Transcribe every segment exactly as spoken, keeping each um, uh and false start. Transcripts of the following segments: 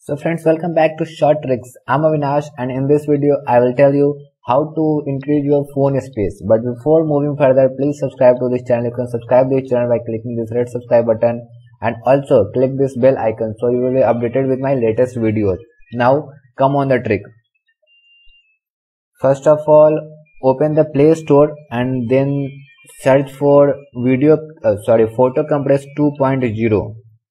So friends, welcome back to Short Tricks. I'm Avinash and in this video I will tell you how to increase your phone space. But before moving further, please subscribe to this channel. You can subscribe to this channel by clicking this red subscribe button and also click this bell icon so you will be updated with my latest videos. Now come on the trick. First of all, open the Play Store and then search for video uh, sorry Photo Compress two point oh.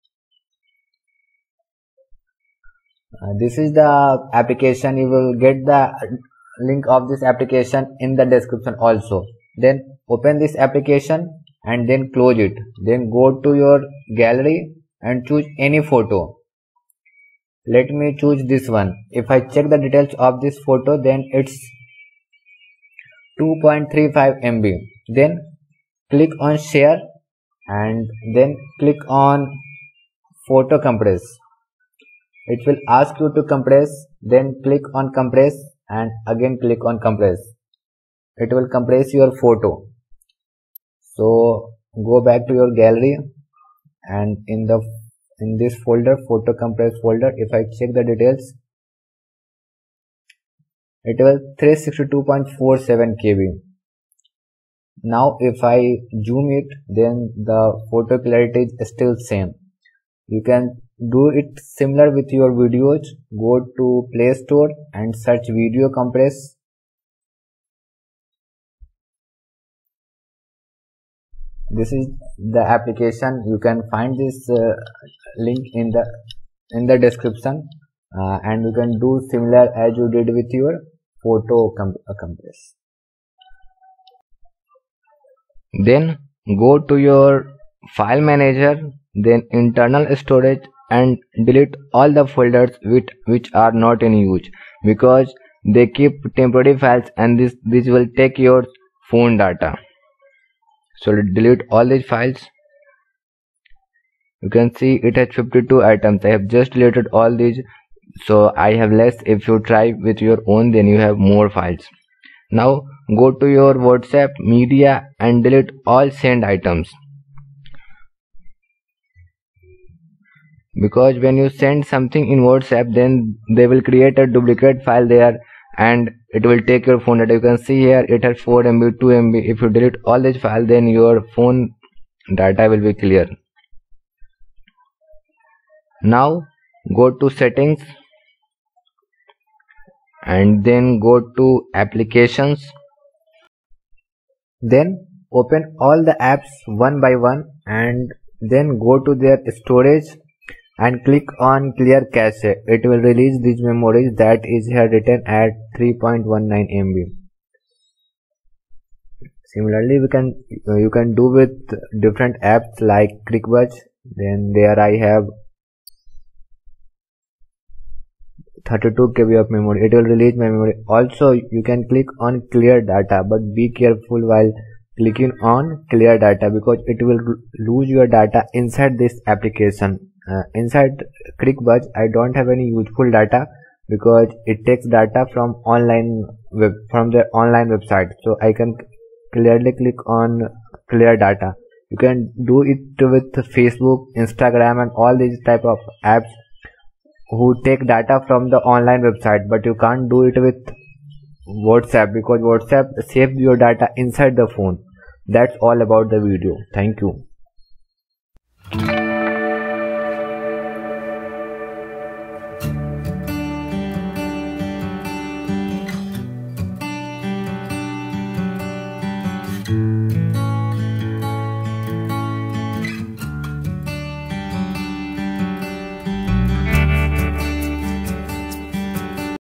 Uh, this is the application. You will get the link of this application in the description also. Then open this application and then close it. Then go to your gallery and choose any photo. Let me choose this one. If I check the details of this photo, then it's two point three five M B. Then click on share and then click on photo compress. It will ask you to compress, then click on compress and again click on compress. It will compress your photo. So go back to your gallery and in the in this folder, photo compress folder, if I check the details, it will three sixty-two point four seven K B. Now if I zoom it, then the photo clarity is still same. You can do it similar with your videos. Go to Play Store and search Video Compress. This is the application. You can find this uh, link in the in the description, uh, and you can do similar as you did with your photo com uh, compress. Then go to your file manager, then internal storage, and delete all the folders which, which are not in use, because they keep temporary files and this this will take your phone data. So delete all these files. You can see it has fifty-two items. I have just deleted all these, so I have less. If you try with your own, then you have more files. Now go to your WhatsApp media and delete all sent items, because when you send something in WhatsApp, then they will create a duplicate file there and it will take your phone data. You can see here it has four M B, two M B. If you delete all this file, then your phone data will be clear. Now go to settings and then go to applications. Then open all the apps one by one and then go to their storage and click on clear cache. It will release these memories that is here written at three point one nine M B. Similarly, we can uh, you can do with different apps like ClickBuzz. Then there I have thirty-two K B of memory. It will release memory. Also, you can click on clear data, but be careful while clicking on clear data, because it will lose your data inside this application. Uh, inside ClickBuzz, I don't have any useful data because it takes data from online web from the online website. So I can clearly click on clear data. You can do it with Facebook, Instagram, and all these type of apps who take data from the online website, but you can't do it with WhatsApp because WhatsApp saves your data inside the phone. That's all about the video. Thank you.